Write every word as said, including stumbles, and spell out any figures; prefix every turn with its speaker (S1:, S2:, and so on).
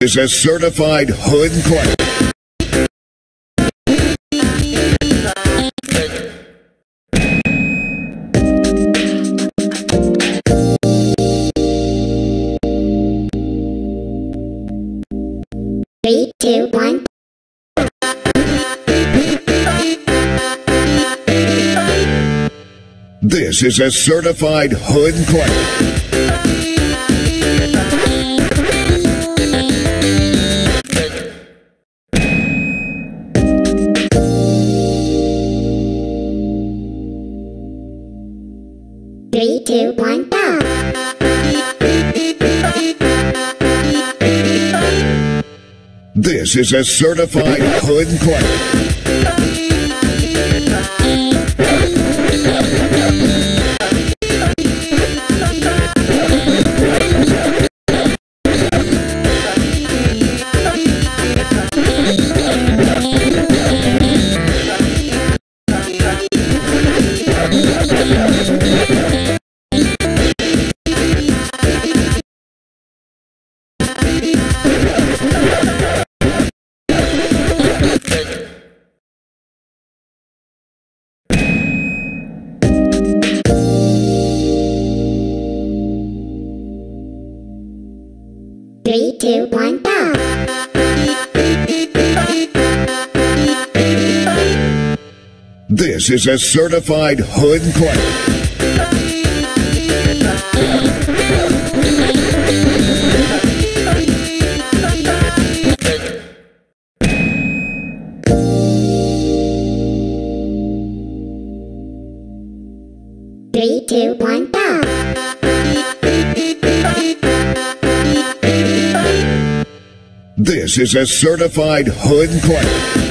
S1: Is a certified hood clerk.
S2: Three, two, one.
S1: This is a certified hood clerk.
S2: Three, two, one, go!
S1: This is a certified hood clerk.
S2: Three, two, one, go!
S1: This is a certified hood clerk.
S2: Three, two, one, go!
S1: This is a certified hood clerk.